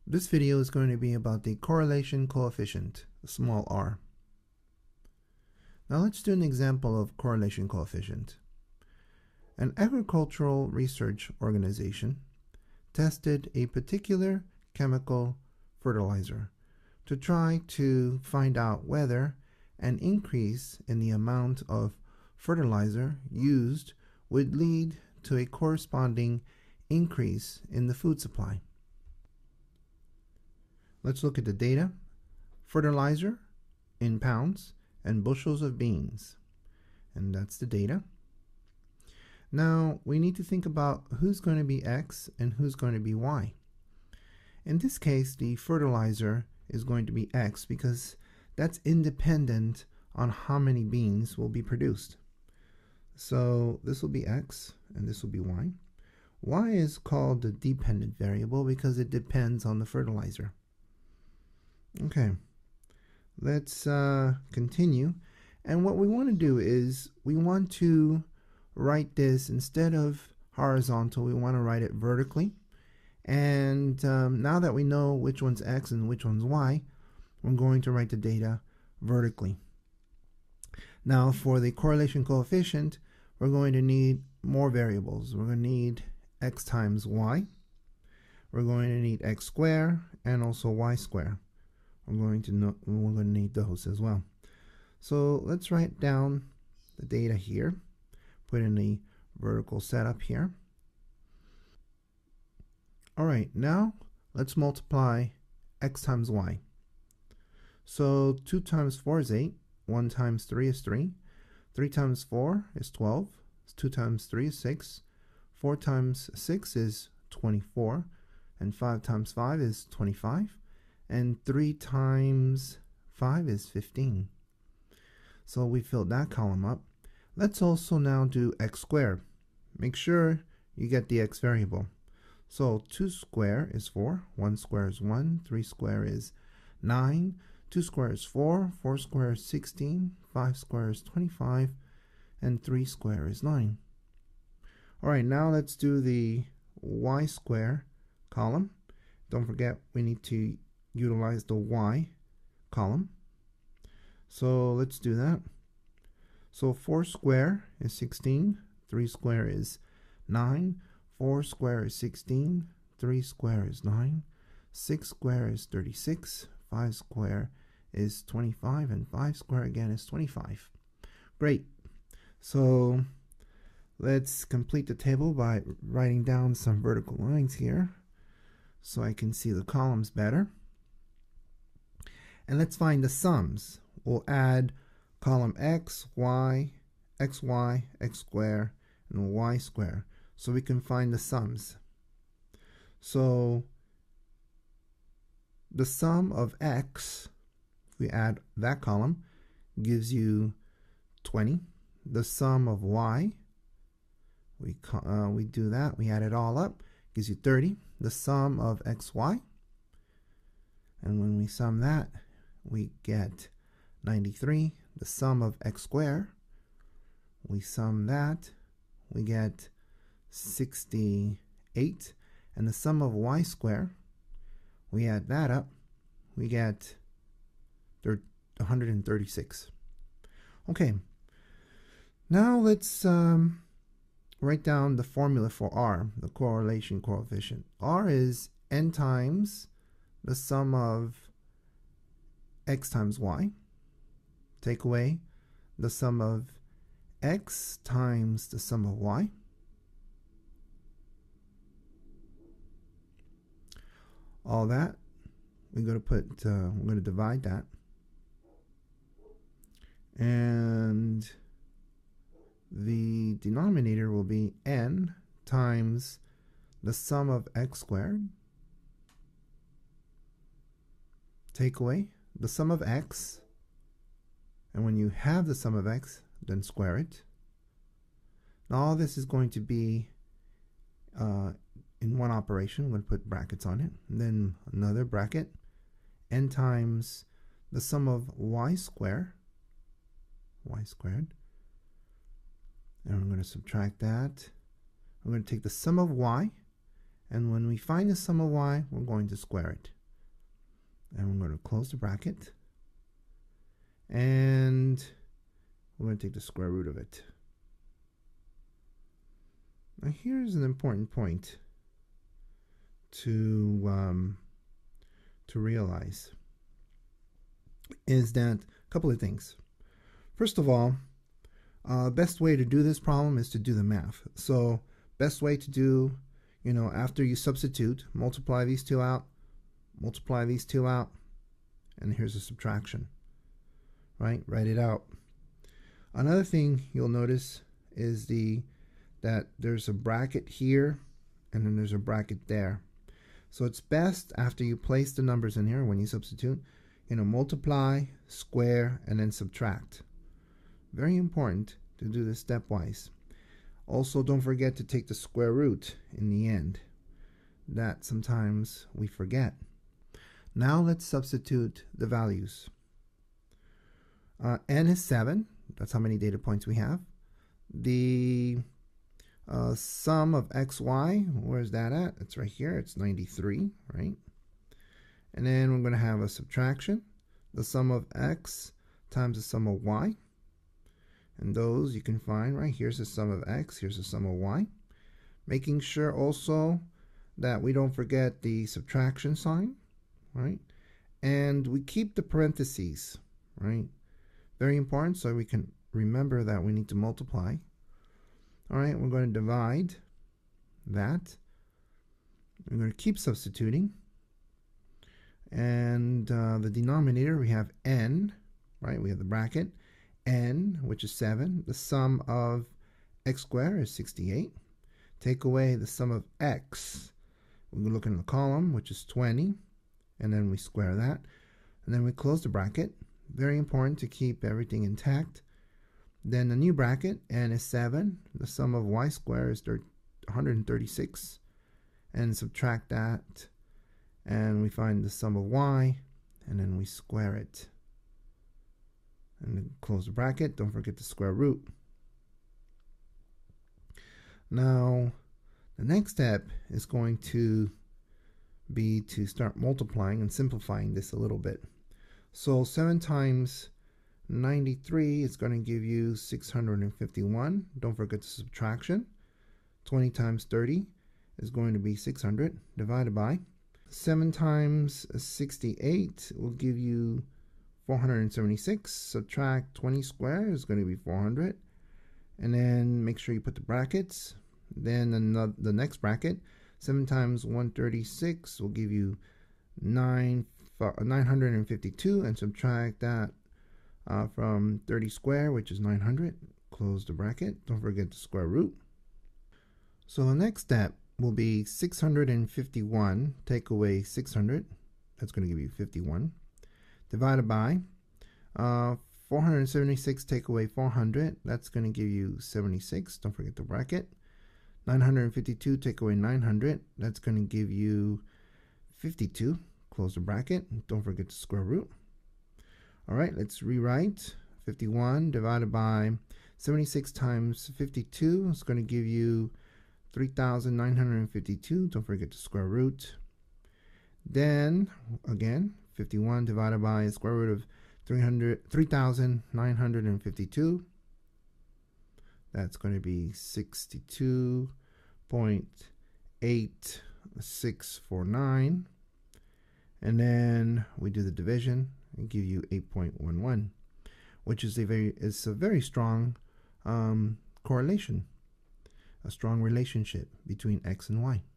This video is going to be about the correlation coefficient, small r. Now let's do an example of correlation coefficient. An agricultural research organization tested a particular chemical fertilizer to try to find out whether an increase in the amount of fertilizer used would lead to a corresponding increase in the food supply. Let's look at the data. Fertilizer in pounds and bushels of beans. And that's the data. Now we need to think about who's going to be X and who's going to be Y. In this case, the fertilizer is going to be X because that's independent on how many beans will be produced. So this will be X and this will be Y. Y is called the dependent variable because it depends on the fertilizer. Okay, let's continue. And what we want to do is we want to write this, instead of horizontal, we want to write it vertically. And now that we know which one's X and which one's Y, we're going to write the data vertically. Now for the correlation coefficient, we're going to need more variables. We're going to need X times Y. We're going to need X squared and also Y squared. We're going to need those as well. So let's write down the data here. Put in the vertical setup here. All right, now let's multiply X times Y. So 2 times 4 is 8. 1 times 3 is 3. 3 times 4 is 12. 2 times 3 is 6. 4 times 6 is 24. And 5 times 5 is 25. And 3 times 5 is 15. So we filled that column up. Let's also now do X squared. Make sure you get the X variable. So 2 squared is 4, 1 squared is 1, 3 squared is 9, 2 squared is 4, 4 squared is 16, 5 squared is 25, and 3 squared is 9. Alright, now let's do the Y squared column. Don't forget we need to utilize the Y column. So let's do that. So 4 squared is 16, 3 squared is 9, 4 squared is 16, 3 squared is 9, 6 squared is 36, 5 squared is 25, and 5 squared again is 25. Great. So let's complete the table by writing down some vertical lines here so I can see the columns better. And let's find the sums. We'll add column X, Y, XY, X squared, and Y squared, so we can find the sums. So the sum of X, if we add that column, gives you 20. The sum of Y, we do that, we add it all up, gives you 30. The sum of XY, and when we sum that, we get 93. The sum of X squared, we sum that, we get 68. And the sum of Y squared, we add that up, we get 136. Okay, now let's write down the formula for R, the correlation coefficient. R is n times the sum of X times Y. Take away the sum of X times the sum of Y. All that we're going to divide that, and the denominator will be n times the sum of X squared. Take away the sum of X. And when you have the sum of X, then square it. Now all this is going to be in one operation. I'm going to put brackets on it. And then another bracket. N times the sum of Y squared. Y squared. And we're going to subtract that. We're going to take the sum of Y. And when we find the sum of Y, we're going to square it. And we're going to close the bracket. And we're going to take the square root of it. Now here's an important point to realize, is that a couple of things. First of all, best way to do this problem is to do the math. So best way to do, after you substitute, multiply these two out, and here's a subtraction, right? Write it out. Another thing you'll notice is that there's a bracket here and then there's a bracket there. So it's best after you place the numbers in here, when you substitute, multiply, square, and then subtract. Very important to do this stepwise. Also, don't forget to take the square root in the end. That sometimes we forget. Now let's substitute the values. N is 7. That's how many data points we have. The sum of xy, where's that at? It's right here. It's 93, right? And then we're going to have a subtraction. The sum of x times the sum of y. And those you can find right here's the sum of x, here's the sum of y. Making sure also that we don't forget the subtraction sign, right? And we keep the parentheses, right? Very important, so we can remember that we need to multiply. All right, we're going to divide that. We're going to keep substituting. And the denominator, we have n, right? We have the bracket. N, which is 7. The sum of x squared is 68. Take away the sum of x. We're looking at the column, which is 20. And then we square that. And then we close the bracket. Very important to keep everything intact. Then the new bracket, n is 7. The sum of y squared is 136. And subtract that. And we find the sum of y. And then we square it. And then close the bracket. Don't forget the square root. Now, the next step is going to be to start multiplying and simplifying this a little bit. So 7 times 93 is going to give you 651. Don't forget the subtraction. 20 times 30 is going to be 600 divided by 7 times 68 will give you 476. Subtract 20 squared is going to be 400. And then make sure you put the brackets. Then the next bracket, 7 times 136 will give you 952, and subtract that from 30 squared, which is 900. Close the bracket. Don't forget the square root. So the next step will be 651, take away 600. That's going to give you 51. Divided by 476, take away 400. That's going to give you 76. Don't forget the bracket. 952, take away 900. That's going to give you 52. Close the bracket. Don't forget the square root. All right, let's rewrite. 51 divided by 76 times 52 is going to give you 3,952. Don't forget the square root. Then, again, 51 divided by the square root of 3,952. That's going to be 62.8649. And then we do the division and give you 8.11, which is a very strong correlation, a strong relationship between x and y.